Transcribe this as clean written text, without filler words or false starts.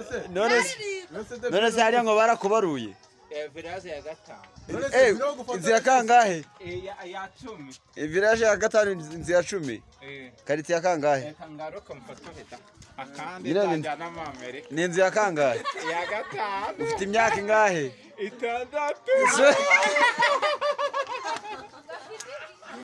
none se hariya ngo barakubaruye village ya gatanu inzu ya kangahe ya 10 village ya gatanu inzu ya 10 kariti ya kangahe ngaruka mfotoheta akandi ndajana mu Amerika ni inzu ya kangahe ya gatanu ufite imyaka ingahe 6